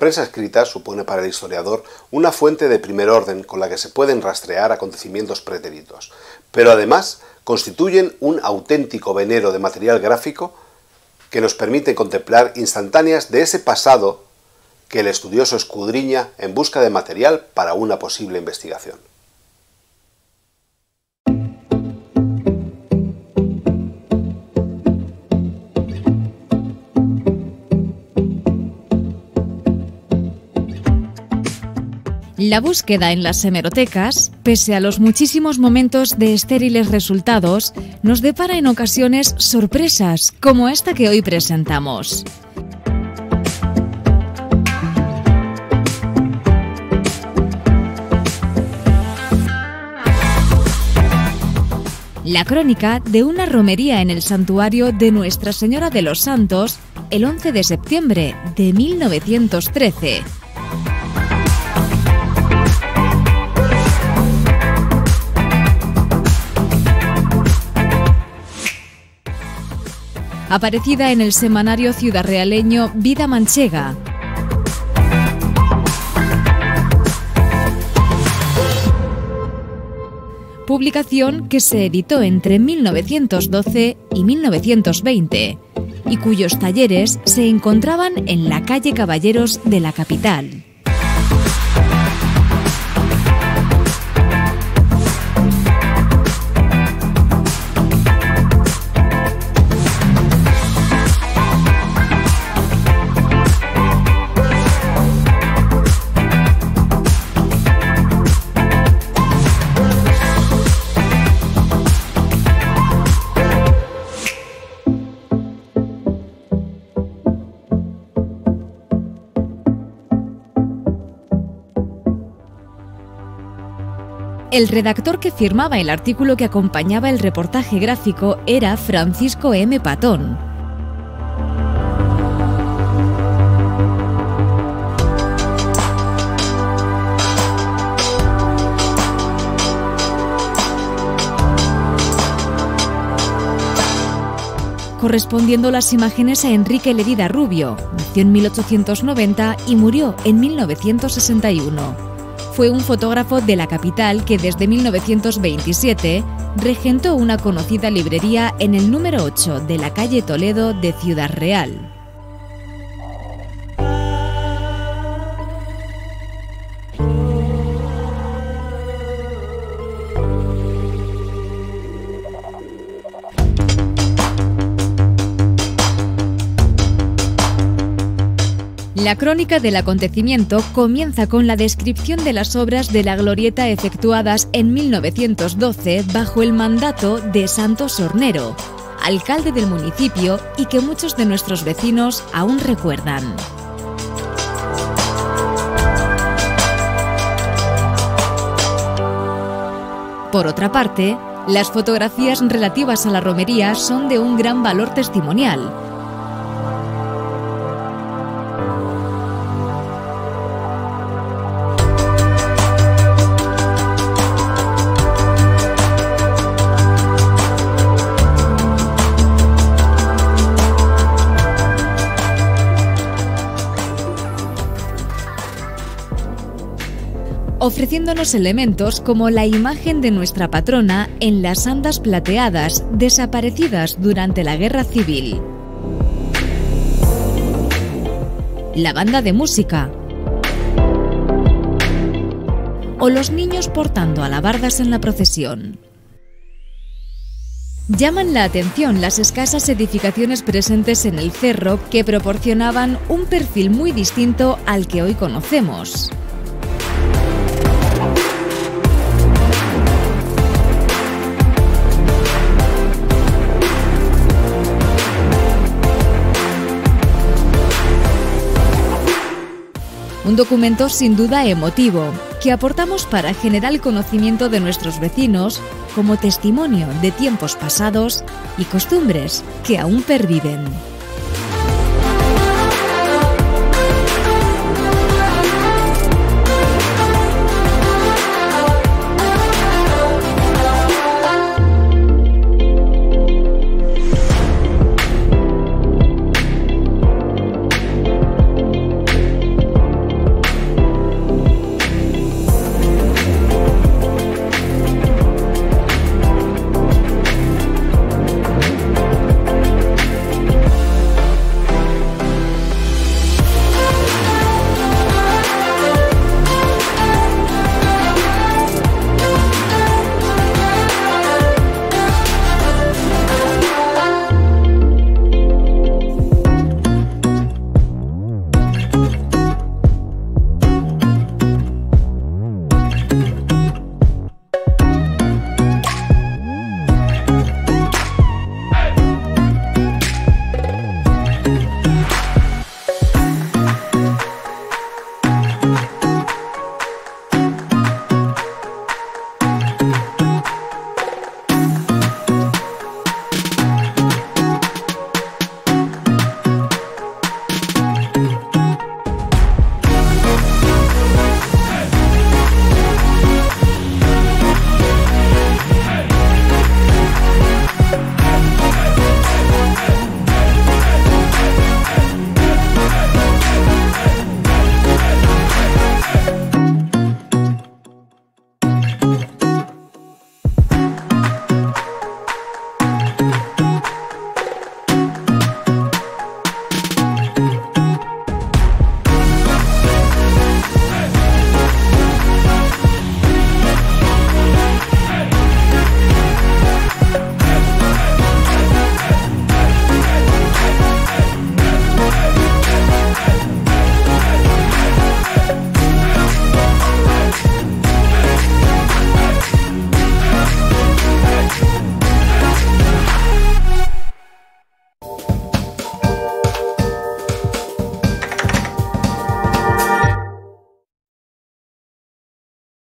prensa escrita supone para el historiador una fuente de primer orden con la que se pueden rastrear acontecimientos pretéritos, pero además constituyen un auténtico venero de material gráfico que nos permite contemplar instantáneas de ese pasado que el estudioso escudriña en busca de material para una posible investigación. La búsqueda en las hemerotecas, pese a los muchísimos momentos de estériles resultados, nos depara en ocasiones sorpresas, como esta que hoy presentamos. La crónica de una romería en el santuario de Nuestra Señora de los Santos el 11 de septiembre de 1913. Aparecida en el semanario ciudadrealeño Vida Manchega. Publicación que se editó entre 1912 y 1920 y cuyos talleres se encontraban en la calle Caballeros de la capital. El redactor que firmaba el artículo que acompañaba el reportaje gráfico era Francisco M. Patón. Correspondiendo las imágenes a Enrique Lerida Rubio, nació en 1890 y murió en 1961. Fue un fotógrafo de la capital que desde 1927 regentó una conocida librería en el número 8 de la calle Toledo de Ciudad Real. La crónica del acontecimiento comienza con la descripción de las obras de la glorieta efectuadas en 1912 bajo el mandato de Santos Hornero, alcalde del municipio y que muchos de nuestros vecinos aún recuerdan. Por otra parte, las fotografías relativas a la romería son de un gran valor testimonial. Ofreciéndonos elementos como la imagen de nuestra patrona en las andas plateadas desaparecidas durante la Guerra Civil, la banda de música o los niños portando alabardas en la procesión. Llaman la atención las escasas edificaciones presentes en el cerro que proporcionaban un perfil muy distinto al que hoy conocemos. Un documento sin duda emotivo, que aportamos para generar el conocimiento de nuestros vecinos como testimonio de tiempos pasados y costumbres que aún perviven.